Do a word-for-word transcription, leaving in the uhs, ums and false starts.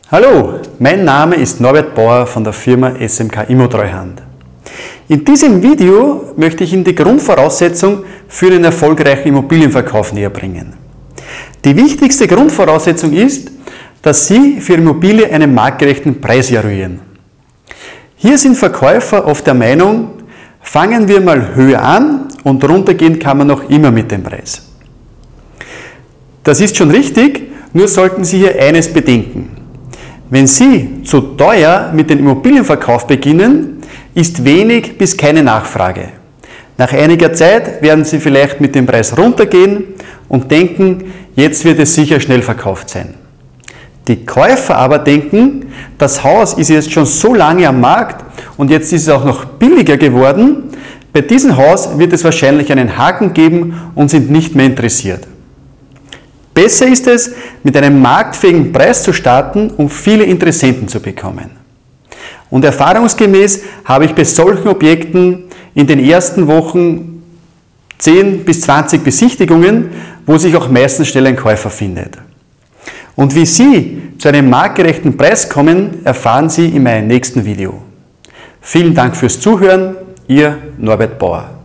Hallo, mein Name ist Norbert Bauer von der Firma S M K Immotreuhand. In diesem Video möchte ich Ihnen die Grundvoraussetzung für einen erfolgreichen Immobilienverkauf näher bringen. Die wichtigste Grundvoraussetzung ist, dass Sie für Ihre Immobilie einen marktgerechten Preis eruieren. Hier sind Verkäufer oft der Meinung, fangen wir mal höher an und runtergehen kann man noch immer mit dem Preis. Das ist schon richtig, nur sollten Sie hier eines bedenken. Wenn Sie zu teuer mit dem Immobilienverkauf beginnen, ist wenig bis keine Nachfrage. Nach einiger Zeit werden Sie vielleicht mit dem Preis runtergehen und denken, jetzt wird es sicher schnell verkauft sein. Die Käufer aber denken, das Haus ist jetzt schon so lange am Markt und jetzt ist es auch noch billiger geworden. Bei diesem Haus wird es wahrscheinlich einen Haken geben und sind nicht mehr interessiert. Besser ist es, mit einem marktfähigen Preis zu starten, um viele Interessenten zu bekommen. Und erfahrungsgemäß habe ich bei solchen Objekten in den ersten Wochen zehn bis zwanzig Besichtigungen, wo sich auch meistens schnell ein Käufer findet. Und wie Sie zu einem marktgerechten Preis kommen, erfahren Sie in meinem nächsten Video. Vielen Dank fürs Zuhören, Ihr Norbert Bauer.